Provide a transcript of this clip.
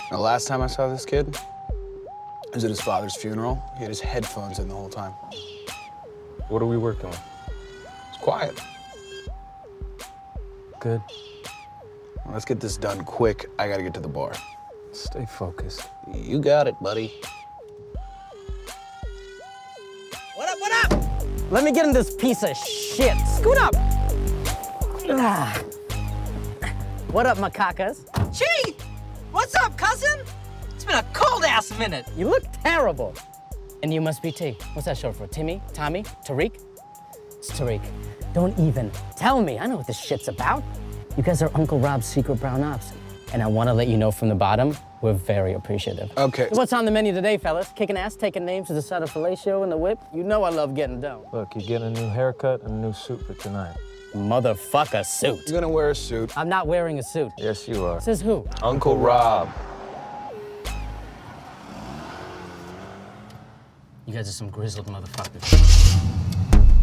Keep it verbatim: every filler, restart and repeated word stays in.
The last time I saw this kid was at his father's funeral. He had his headphones in the whole time. What are we working on? It's quiet. Good. Well, let's get this done quick. I gotta get to the bar. Stay focused. You got it, buddy. What up, what up? Let me get in this piece of shit. Scoot up. Ah. What up, macacas? Chief! What's up, cousin? It's been a cold-ass minute. You look terrible. And you must be T. What's that short for? Timmy? Tommy? Tariq? It's Tariq. Don't even tell me. I know what this shit's about. You guys are Uncle Rob's secret brown ops. And I want to let you know from the bottom, we're very appreciative. Okay. What's on the menu today, fellas? Kicking ass, taking names to the side of fellatio and the whip. You know I love getting down. Look, you're getting a new haircut and a new suit for tonight. Motherfucker suit. You're gonna wear a suit. I'm not wearing a suit. Yes, you are. Says who? Uncle Rob. You guys are some grizzled motherfuckers.